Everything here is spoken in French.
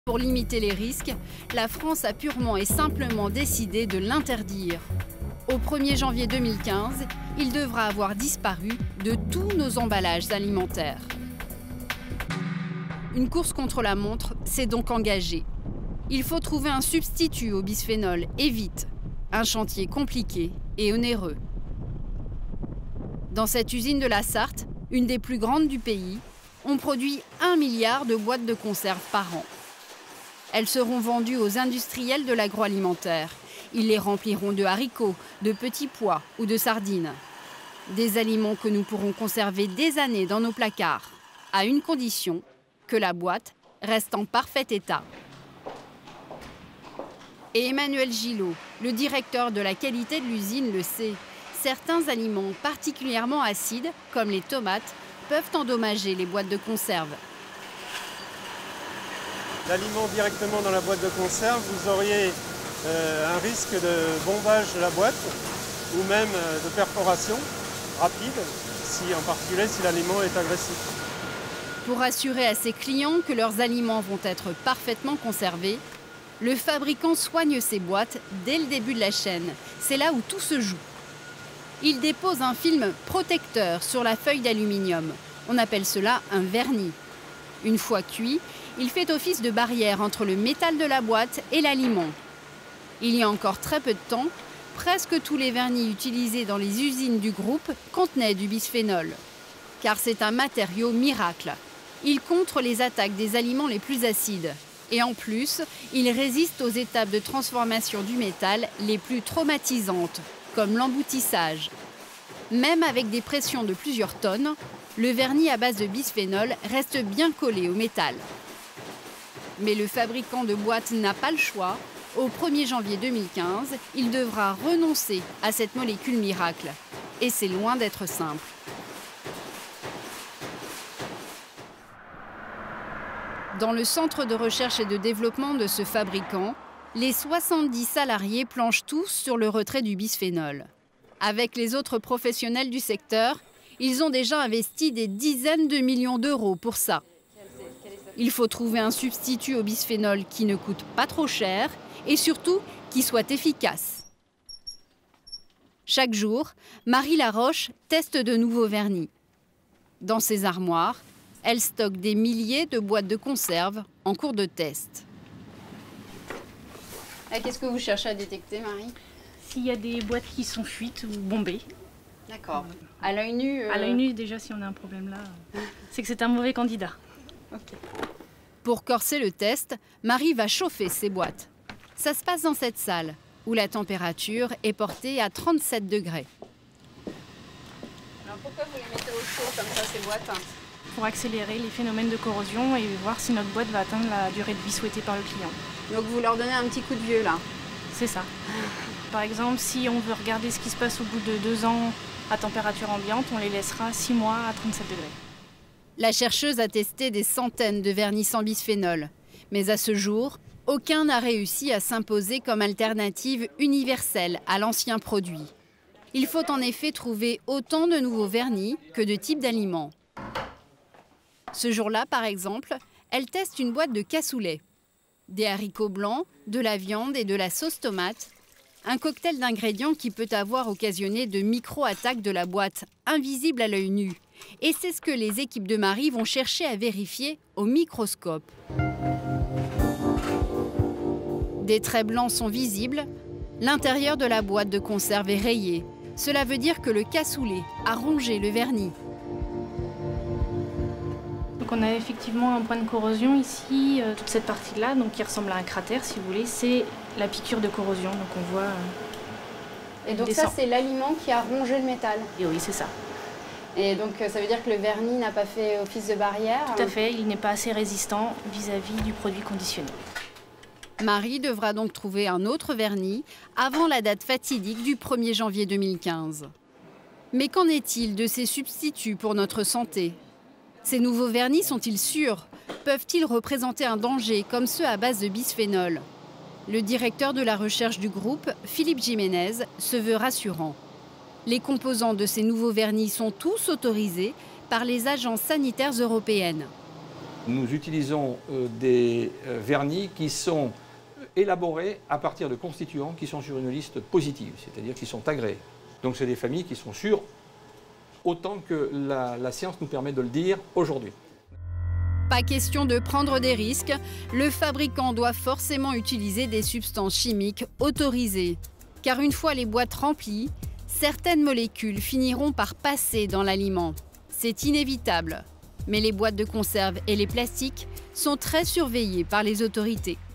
Pour limiter les risques, la France a purement et simplement décidé de l'interdire. Au 1er janvier 2015, il devra avoir disparu de tous nos emballages alimentaires. Une course contre la montre s'est donc engagée. Il faut trouver un substitut au bisphénol et vite. Un chantier compliqué et onéreux. Dans cette usine de la Sarthe, une des plus grandes du pays, on produit 1 milliard de boîtes de conserve par an. Elles seront vendues aux industriels de l'agroalimentaire. Ils les rempliront de haricots, de petits pois ou de sardines. Des aliments que nous pourrons conserver des années dans nos placards, à une condition, que la boîte reste en parfait état. Et Emmanuel Gillot, le directeur de la qualité de l'usine, le sait. Certains aliments particulièrement acides, comme les tomates, peuvent endommager les boîtes de conserve. L'aliment directement dans la boîte de conserve, vous auriez un risque de bombage de la boîte ou même de perforation rapide, en particulier si l'aliment est agressif. Pour assurer à ses clients que leurs aliments vont être parfaitement conservés, le fabricant soigne ses boîtes dès le début de la chaîne. C'est là où tout se joue. Il dépose un film protecteur sur la feuille d'aluminium. On appelle cela un vernis. Une fois cuit, il fait office de barrière entre le métal de la boîte et l'aliment. Il y a encore très peu de temps, presque tous les vernis utilisés dans les usines du groupe contenaient du bisphénol. Car c'est un matériau miracle. Il contre les attaques des aliments les plus acides. Et en plus, il résiste aux étapes de transformation du métal les plus traumatisantes, comme l'emboutissage. Même avec des pressions de plusieurs tonnes, le vernis à base de bisphénol reste bien collé au métal. Mais le fabricant de boîtes n'a pas le choix. Au 1er janvier 2015, il devra renoncer à cette molécule miracle. Et c'est loin d'être simple. Dans le centre de recherche et de développement de ce fabricant, les 70 salariés planchent tous sur le retrait du bisphénol. Avec les autres professionnels du secteur, ils ont déjà investi des dizaines de millions d'euros pour ça. Il faut trouver un substitut au bisphénol qui ne coûte pas trop cher et surtout qui soit efficace. Chaque jour, Marie Laroche teste de nouveaux vernis. Dans ses armoires, elle stocke des milliers de boîtes de conserve en cours de test. Qu'est-ce que vous cherchez à détecter, Marie? S'il y a des boîtes qui sont fuites ou bombées. D'accord. À l'œil nu À l'œil nu, déjà, si on a un problème là, c'est que c'est un mauvais candidat. Okay. Pour corser le test, Marie va chauffer ses boîtes. Ça se passe dans cette salle, où la température est portée à 37 degrés. Alors pourquoi vous les mettez au chaud comme ça, ces boîtes? Pour accélérer les phénomènes de corrosion et voir si notre boîte va atteindre la durée de vie souhaitée par le client. Donc vous leur donnez un petit coup de vieux là? C'est ça. Par exemple, si on veut regarder ce qui se passe au bout de 2 ans à température ambiante, on les laissera 6 mois à 37 degrés. La chercheuse a testé des centaines de vernis sans bisphénol. Mais à ce jour, aucun n'a réussi à s'imposer comme alternative universelle à l'ancien produit. Il faut en effet trouver autant de nouveaux vernis que de types d'aliments. Ce jour-là, par exemple, elle teste une boîte de cassoulet. Des haricots blancs, de la viande et de la sauce tomate. Un cocktail d'ingrédients qui peut avoir occasionné de micro-attaques de la boîte, invisibles à l'œil nu. Et c'est ce que les équipes de Marie vont chercher à vérifier au microscope. Des traits blancs sont visibles. L'intérieur de la boîte de conserve est rayé. Cela veut dire que le cassoulet a rongé le vernis. Donc on a effectivement un point de corrosion ici, toute cette partie-là, donc qui ressemble à un cratère si vous voulez, c'est la piqûre de corrosion. Donc on voit. Et donc ça, c'est l'aliment qui a rongé le métal. Et oui, c'est ça. Et donc ça veut dire que le vernis n'a pas fait office de barrière? Tout à fait, il n'est pas assez résistant vis-à-vis du produit conditionné. Marie devra donc trouver un autre vernis avant la date fatidique du 1er janvier 2015. Mais qu'en est-il de ces substituts pour notre santé? Ces nouveaux vernis sont-ils sûrs? Peuvent-ils représenter un danger comme ceux à base de bisphénol? Le directeur de la recherche du groupe, Philippe Jiménez, se veut rassurant. Les composants de ces nouveaux vernis sont tous autorisés par les agences sanitaires européennes. Nous utilisons des vernis qui sont élaborés à partir de constituants qui sont sur une liste positive, c'est-à-dire qui sont agréés. Donc c'est des familles qui sont sûres autant que la science nous permet de le dire aujourd'hui. Pas question de prendre des risques, le fabricant doit forcément utiliser des substances chimiques autorisées. Car une fois les boîtes remplies, certaines molécules finiront par passer dans l'aliment. C'est inévitable. Mais les boîtes de conserve et les plastiques sont très surveillées par les autorités.